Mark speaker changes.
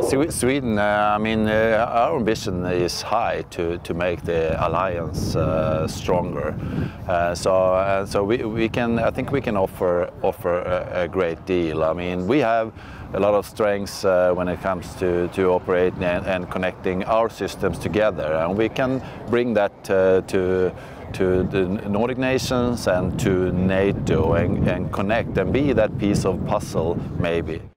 Speaker 1: Sweden, I mean, our ambition is high to make the alliance stronger. So we can, I think we can offer a great deal. I mean, we have a lot of strengths when it comes to operating and connecting our systems together, and we can bring that to the Nordic nations and to NATO and connect and be that piece of puzzle maybe.